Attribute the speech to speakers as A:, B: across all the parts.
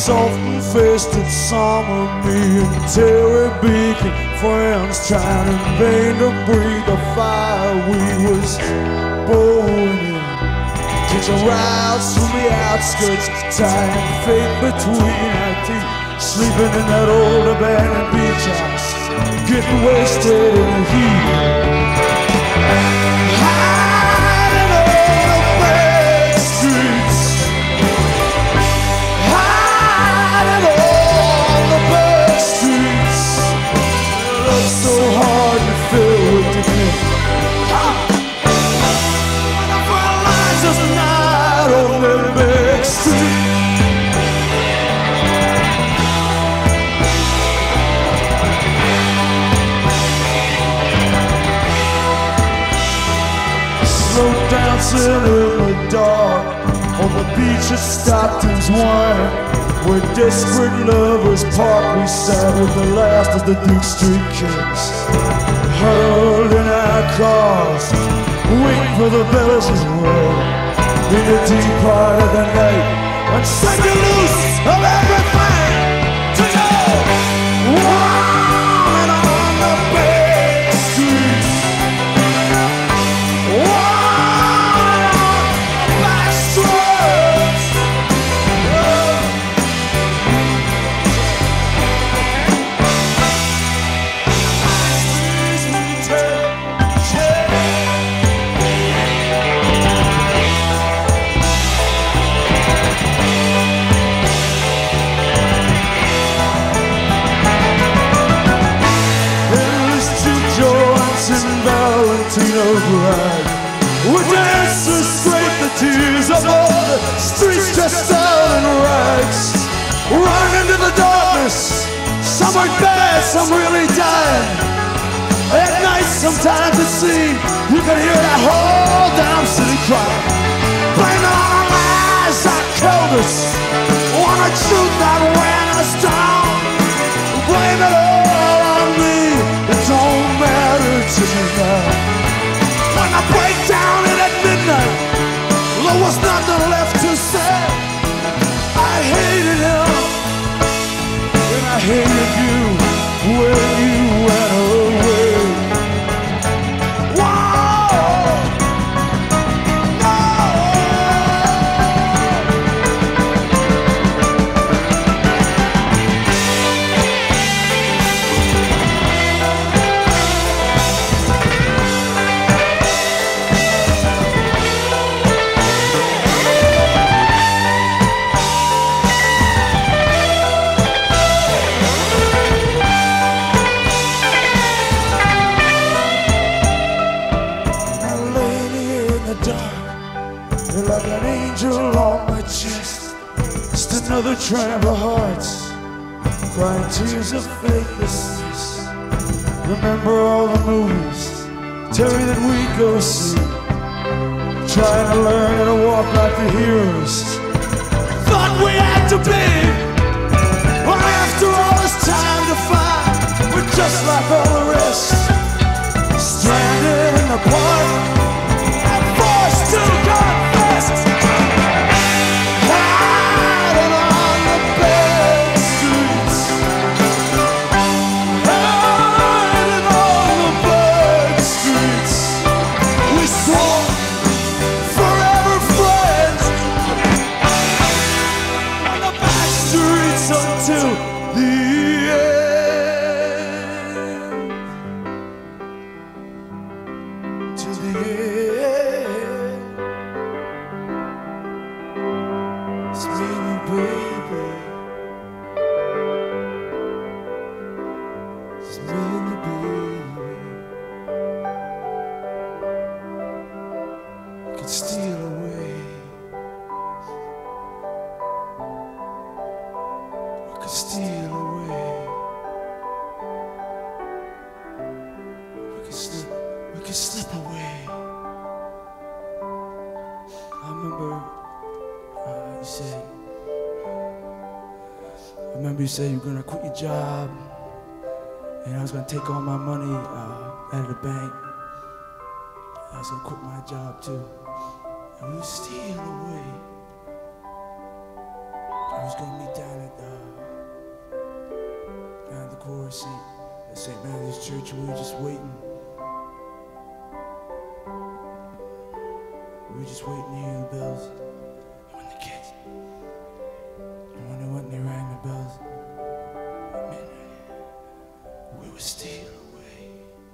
A: soft-faced summer, me and Terry became friends, trying in vain to breathe the fire we was born in. Taking rides from the outskirts, tying fate between our teeth, sleeping in that old abandoned beach house, getting wasted in the heat. Hiding on the back streets, hiding on the back streets. Love's so hard to fill with defeat. Just a night on that back street. Slow dancing in the dark on the beach at Stockton's Wine, where desperate lovers part. We sat with the last of the Duke Street Kings, huddled in our cars, waiting for the bells to roll in the deep part of the night, and shake you loose of everything to know. Walking on the back streets, walking on the back streets. Valentino's bride would dance to scrape the tears of all the streets dressed out in rags, run into the darkness. Some are bad, some really dying. At night sometimes it seemed you could hear that whole damn city cry. Blame it on the lies that killed us, on the truth that ran us down. Blame it all on me, it don't matter to me now. When I break down in at midnight, there was nothing left to say. I hated him, and I hated you when you went away. Like an angel on my chest, just another tramp of hearts, crying tears of faithlessness. Remember all the movies, Terry, that we go see, trying to learn how to walk like the heroes thought we had to be. Well, after all this time to find, we're just like all the rest, stranded in the park and forced to confess. Hiding on the back streets, hiding on the back streets. We swore forever friends on the back streets until the end. To the end. It's me and you, baby. It's me and you, baby. We could steal away. We could steal away. We could slip away. I remember you said you were gonna quit your job, and I was gonna take all my money out of the bank. I was gonna quit my job too, and we would steal away. I was gonna meet down at the chorus seat at St. Matthew's Church, and we were just waiting. We were just waiting to hear the bells. And when the kids, and when they went and they rang the bells, at midnight, we were still away.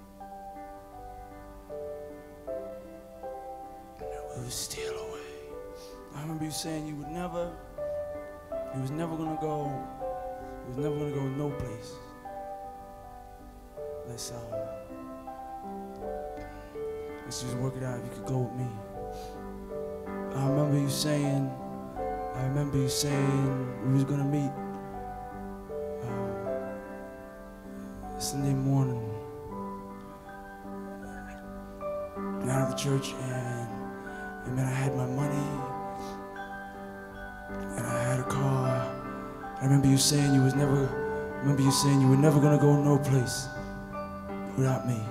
A: We were still away. I remember you saying you was never gonna go no place. Let's just work it out if you could go with me. I remember you saying we was gonna meet Sunday morning out of the church, and then I had my money and I had a car. I remember you saying you were never gonna go no place without me.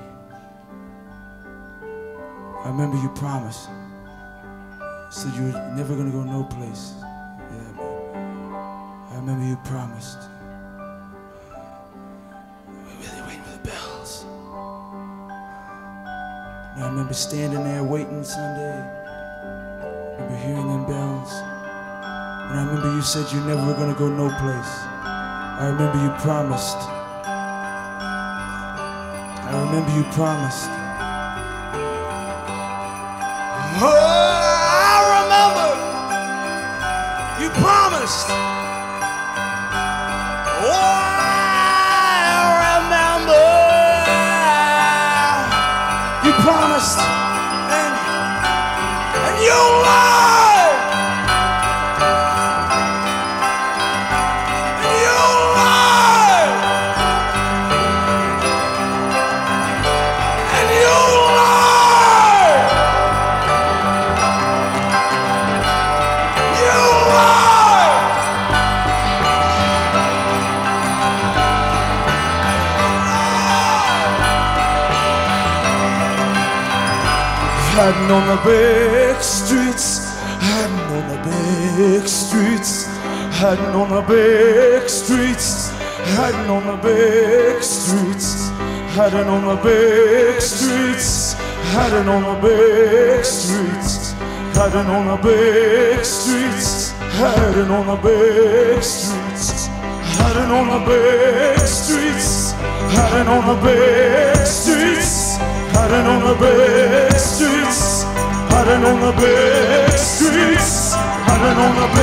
A: I remember you promised. Said you were never gonna go no place without me. I remember you promised. We were really waiting for the bells. And I remember standing there waiting Sunday. I remember hearing them bells. And I remember you said you never were gonna go no place. I remember you promised. I remember you promised. Oh, I remember you promised. Oh, I remember you promised. And you lied. And you lied. And you lied. You lied. Hiding on the big streets, hiding on the big streets, hiding on the big streets, hiding on the big streets, hiding on the big streets, hiding on the big streets, hiding on the big streets, hiding on the big streets, hiding on the big streets, hiding on the big streets, hiding on the big streets, hiding on the big streets, hiding on the big